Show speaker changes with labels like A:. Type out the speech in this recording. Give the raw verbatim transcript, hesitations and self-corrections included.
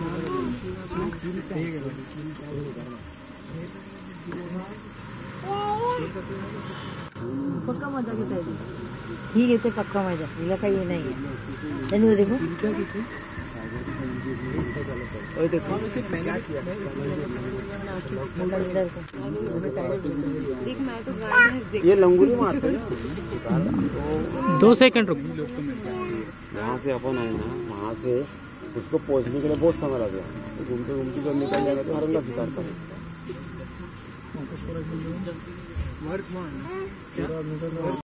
A: पक्का मजा घेता येईल. ही घेते पक्का मजा. हिला काही हे नाही आहे. त्यांनी देखो
B: ये लंगूरी मारते हैं.
C: दो सेकंड रुक.
B: वहाँ से अपन आए ना, वहाँ से उसको पहुँचने के लिए बहुत समय लगा. घूमते घूमते जब निकल जाएगा तो हरंगा शिकार करें.